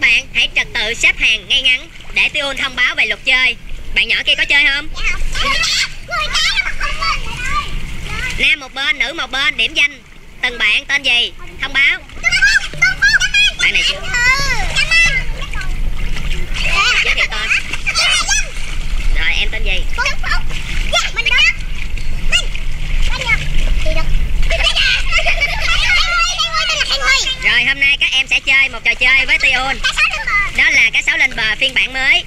bạn hãy trật tự xếp hàng ngay ngắn để Tiêu thông báo về luật chơi. Bạn nhỏ kia có chơi không? Nam một bên, nữ một bên, điểm danh. Từng bạn tên gì? Thông báo. Bạn này chưa? Giới thiệu tên. Rồi em tên gì? Rồi hôm nay các em sẽ chơi một trò chơi với Tiun. Đó là cá sấu lên bờ phiên bản mới.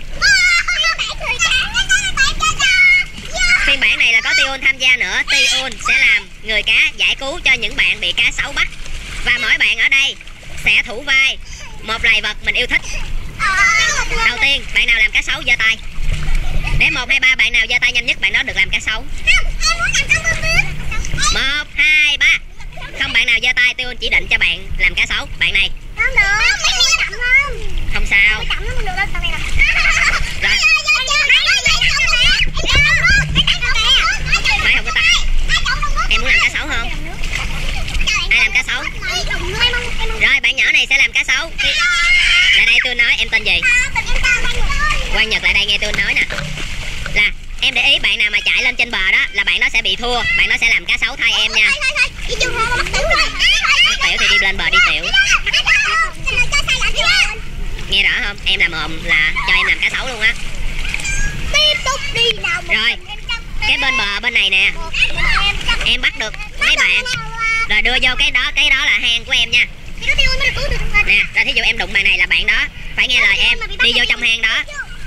Phiên bản này là có Tiun tham gia nữa. Tiun sẽ làm người cá giải cứu cho những bạn bị cá sấu bắt. Và mỗi bạn ở đây sẽ thủ vai một loài vật mình yêu thích. Đầu tiên, bạn nào làm cá sấu giơ tay. Để 1, 2, 3, bạn nào giơ tay nhanh nhất bạn đó được làm cá sấu. 1, 2, 3. Không bạn nào giơ tay, Tiun chỉ định cho bạn làm cá sấu. Bạn này. Không sao. Rồi. Máy không có tay. Em muốn làm cá sấu không? Ai làm cá sấu? Rồi bạn nhỏ này sẽ làm cá sấu. Lại đây tôi nói em tên gì? Quang Nhật lại đây nghe tôi nói nè. Là em để ý bạn nào mà chạy lên trên bờ đó là bạn đó sẽ bị thua. Bạn đó sẽ làm cá sấu thay em nha. Bắt tiểu thì đi lên bờ đi tiểu. Nghe rõ không? Em làm mồm là cho em làm cá sấu luôn á. Rồi cái bên bờ bên này nè, em bắt được mấy bạn rồi đưa vô cái đó là hang của em nha. Nè, rồi thí dụ em đụng bạn này là bạn đó phải nghe lời em đi vô trong hang đó.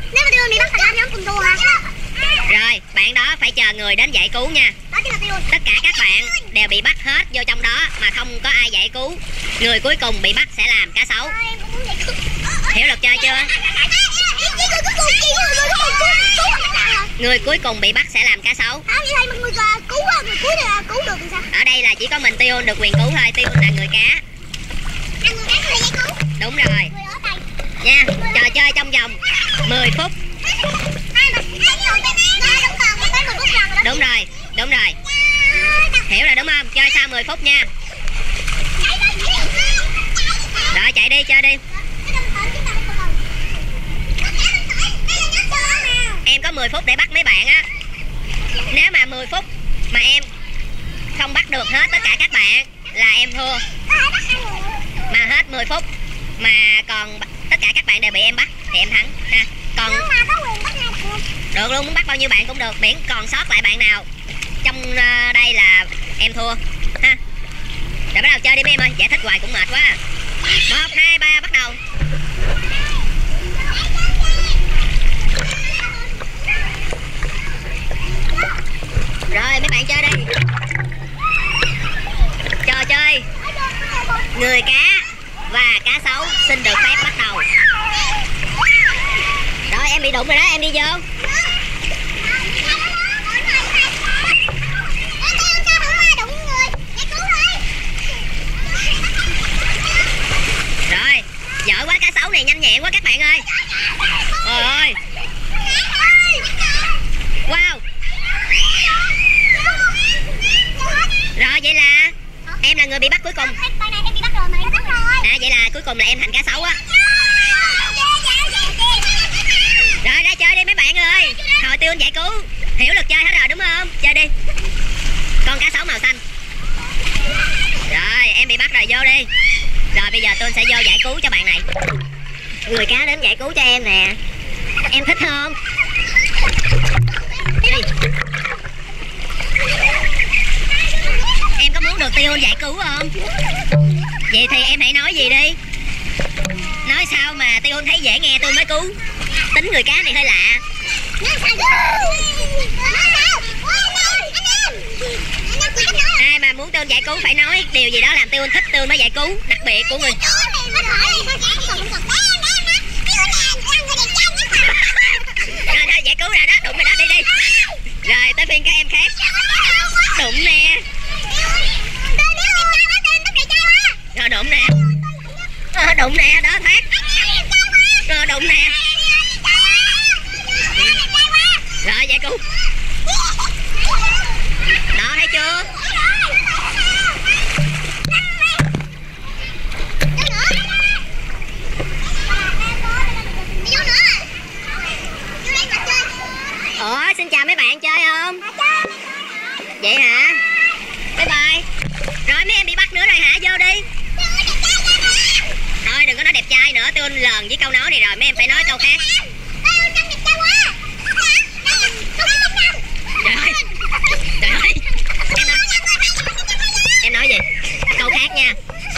Rồi bạn đó phải chờ người đến giải cứu nha. Tất cả các bạn đều bị bắt hết vô trong đó mà không có ai giải cứu. Người cuối cùng bị bắt sẽ làm cá sấu. Hiểu luật chơi chưa? Người cuối cùng bị bắt sẽ làm cá sấu. Ở đây là chỉ có mình Tiun được quyền cứu thôi. Tiun là người cá. Đúng rồi nha. Trò chơi trong vòng 10 phút. Đúng rồi, đúng rồi. Hiểu rồi đúng không? Chơi sau 10 phút nha. Rồi chạy đi, chơi đi. Em có 10 phút để bắt mấy bạn á. Nếu mà 10 phút mà em không bắt được hết tất cả các bạn là em thua. Mà hết 10 phút mà còn tất cả các bạn đều bị em bắt thì em thắng ha. Còn được luôn, muốn bắt bao nhiêu bạn cũng được, miễn còn sót lại bạn nào trong đây là em thua ha. Rồi bắt đầu chơi đi mấy em ơi, giải thích hoài cũng mệt quá. 1, 2, 3 bắt đầu. Rồi mấy bạn chơi đi. Trò chơi người cá và cá sấu xin được phép bắt đầu. Rồi em bị đụng rồi đó, em đi vô. Rồi, giỏi quá, cá sấu này nhanh nhẹn quá các bạn ơi. Trời ơi. Wow. Rồi vậy là em là người bị bắt cuối cùng. À vậy là cuối cùng là em thành cá sấu á. Rồi ra chơi đi mấy bạn ơi. Thôi Tiun giải cứu. Hiểu luật chơi hết rồi đúng không? Chơi đi. Con cá sấu màu xanh. Rồi em bị bắt rồi, vô đi. Rồi bây giờ Tiun sẽ vô giải cứu cho bạn này. Người cá đến giải cứu cho em nè. Em thích không? Đi. Em có muốn được Tiun giải cứu không? Vậy thì em hãy nói gì đi. Nói sao mà Tiun thấy dễ nghe tôi mới cứu. Tính người cá này hơi lạ. Ai mà muốn Tiun giải cứu phải nói điều gì đó làm Tiun thích Tiun mới giải cứu. Đặc biệt của người. Rồi giải cứu ra đó, đụng rồi đó, đi đi. Rồi tới phiên các em khác. Đụng nè. Rồi đụng nè. Đụng nè, đó thoát. Rồi đụng nè. Rồi giải cứu. Đó thấy chưa? nữa tôi lờn với câu nói này rồi, mấy em phải nói câu khác. Trời ơi, trời ơi, em nói gì? Câu khác nha.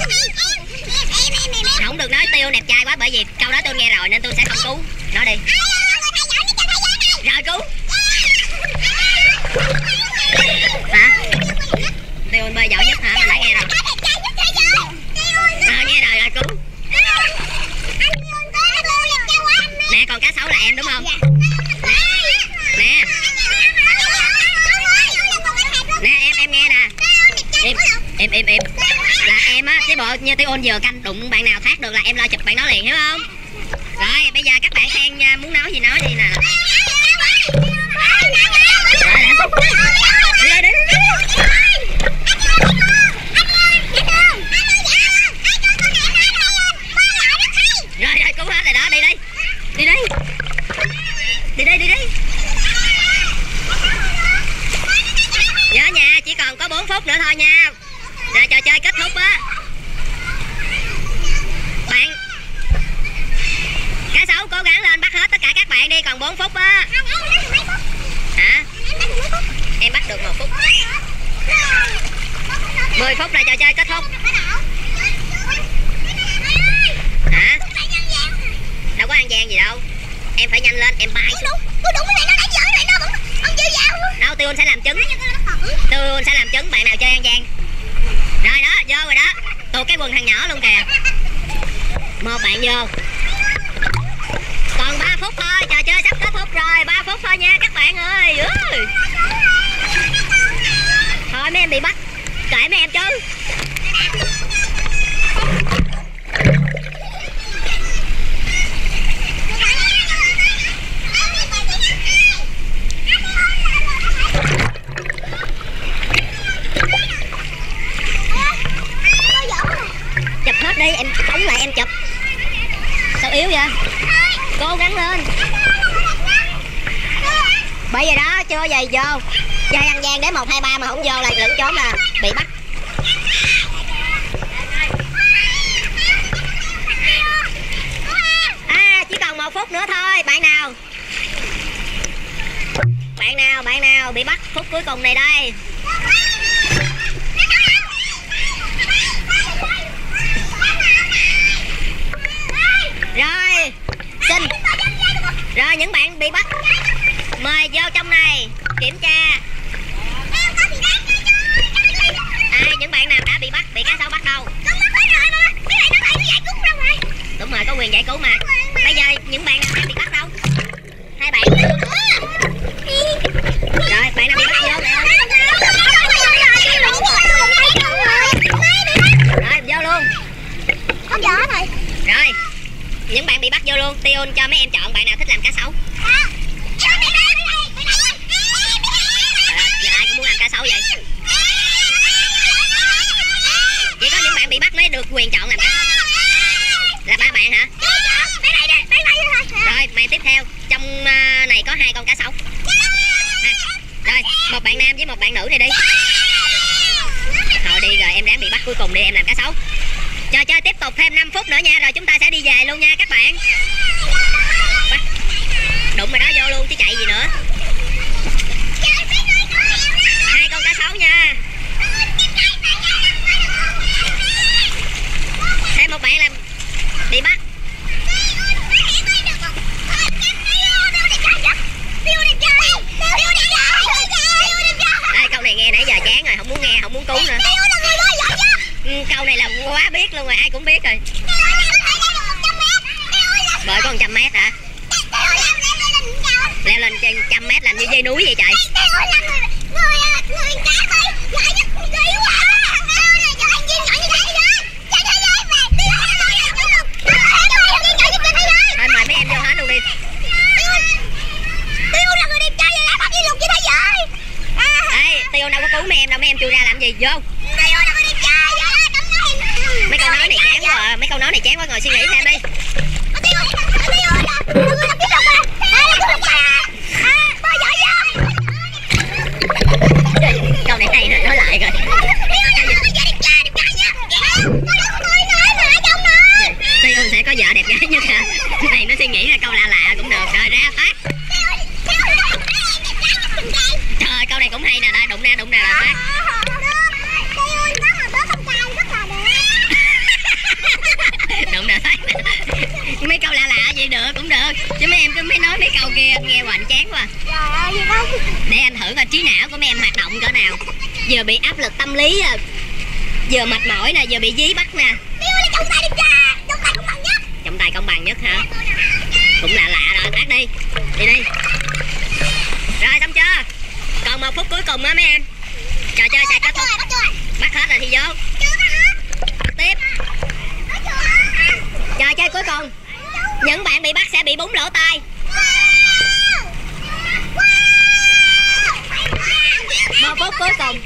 Không được nói Tiêu đẹp trai quá, bởi vì câu đó tôi nghe rồi nên tôi sẽ không cứu. Nói đi. Rồi cứu. Hả? Tiêu bơi giỏi nhất hả? Mà nãy nghe rồi. Nghe rồi cứu. Nè còn cá sấu là em đúng không? Nè. Nè em nghe nè. Im. Là em á, cái bộ như Tiêu Ôn vừa canh đụng bạn nào khác được là em lo chụp bạn đó liền, hiểu không? Rồi bây giờ các bạn khen nha, muốn nói gì nói đi nè. Rồi cứu hết rồi đó, đi đi. Nhớ nha, chỉ còn có 4 phút nữa thôi nha. Rồi trò chơi kết thúc á. Bạn cá sấu cố gắng lên bắt hết tất cả các bạn đi, còn 4 phút á. Hả? Em bắt được 1 phút. 10 phút là trò chơi kết thúc. Hả? Đâu có ăn gian gì đâu. Em phải nhanh lên, em bay. Đâu, Tiêu sẽ làm trứng. Tiêu sẽ làm trứng, bạn nào chơi ăn gian. Rồi đó, vô rồi đó. Tụt cái quần thằng nhỏ luôn kìa. Một bạn vô. Còn 3 phút thôi, trò chơi sắp kết thúc rồi. 3 phút thôi nha các bạn ơi. Thôi mấy em bị bắt, kệ mấy em chứ. Chụp hết đi, em phóng lại em chụp. Sao yếu vậy? Cố gắng lên. Bởi vì đó, chưa gì vô. Chơi ăn gian đến 1, 2, 3 mà không vô là lẫn trốn là bị bắt. Chỉ còn 1 phút nữa thôi, bạn nào? Bạn nào bị bắt phút cuối cùng này đây? Rồi, xin. Rồi những bạn bị bắt mời vô trong này kiểm tra. Những bạn nào đã bị bắt, bị cá sấu bắt đâu? Đúng rồi, có quyền giải cứu mà. Bây giờ những bạn nào đã bị bắt đâu? 2 bạn. Rồi, bạn nào bị bắt vô lại không? Rồi, vô luôn. Không rõ rồi. Rồi, những bạn bị bắt vô luôn. Tion cho mấy em chọn bạn nào thích làm cá sấu. Giờ ai cũng muốn làm cá sấu vậy. Chỉ có những bạn bị bắt mới được quyền chọn làm cá sấu. Là 3 bạn hả? Rồi, màn tiếp theo. Trong này có 2 con cá sấu. Rồi, 1 bạn nam với 1 bạn nữ này đi. Thôi đi rồi, em ráng bị bắt cuối cùng đi, em làm cá sấu. Trò chơi tiếp tục thêm 5 phút nữa nha, rồi chúng ta sẽ đi về luôn nha các bạn. Đụng rồi đó, vô luôn chứ chạy gì nữa. 2 con cá sấu nha. Thêm 1 bạn làm bị bắt. Đây, câu này nghe nãy giờ chán rồi, không muốn nghe, không muốn cứu nữa. Câu này là quá biết luôn rồi, ai cũng biết rồi. Bơi có 100 mét hả? Leo lên 100 mét làm như dây núi vậy trời. Thôi mời mấy em vô hết luôn đi. Ê, Tiêu đâu có cứu mấy em đâu, mấy em chui ra làm gì, vô. Mấy câu nói này chán quá à. Mấy câu nói này chán quá, ngồi suy nghĩ thêm đi. Câu này hay rồi, nói lại rồi. Tiêu sẽ có vợ đẹp gái. nghe hoành chán quá. Trời ơi, gì đâu. Để em thử coi trí não của mấy em hoạt động cỡ nào. Vừa bị áp lực tâm lý, vừa mệt mỏi nè, vừa bị dí bắt nè. Điêu là trọng tài điều tra, trọng tài công bằng nhất. Trọng tài công bằng nhất hả? Cũng lạ rồi, phát đi. Đi đi. Rồi xong chưa? Còn 1 phút cuối cùng á mấy em. Trò chơi sẽ kết thúc. Bắt hết rồi thì vô. Tiếp. Trò chơi cuối cùng. Những bạn bị bắt sẽ bị búng lỗ tai. 1 phút cuối cùng.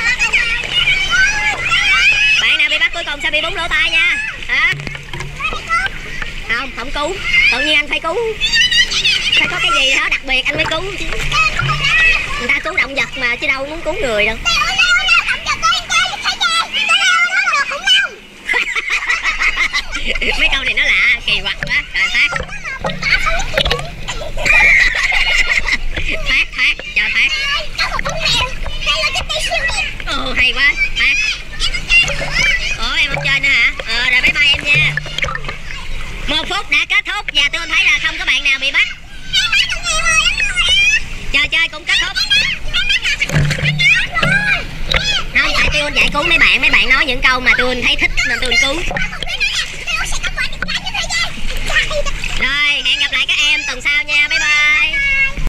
Bạn nào bị bắt cuối cùng sẽ bị búng lỗ tai nha. Hả? Không cứu. Tự nhiên anh phải cứu. Phải có cái gì đó đặc biệt anh mới cứu. Người ta cứu động vật mà chứ đâu muốn cứu người đâu. Mấy câu này nó lạ, kỳ quặc quá. Rồi Phát. Phát, cho Phát. Hay quá, Phát. Ủa em không chơi nữa hả? Rồi bye bye em nha. 1 phút đã kết thúc và tôi thấy là không có bạn nào bị bắt. Trò chơi cũng kết thúc. Không, tại tôi giải cứu mấy bạn nói những câu mà tôi thấy thích nên tôi cứu.